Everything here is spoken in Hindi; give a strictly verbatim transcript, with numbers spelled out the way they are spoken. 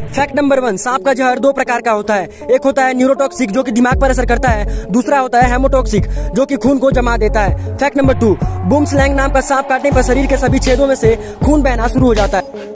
फैक्ट नंबर वन, सांप का जहर दो प्रकार का होता है। एक होता है न्यूरोटॉक्सिक जो कि दिमाग पर असर करता है, दूसरा होता है हेमोटॉक्सिक जो कि खून को जमा देता है। Fact number two, boomslang नाम का सांप काटने पर शरीर के सभी छेदों में से खून बहना शुरू हो जाता है।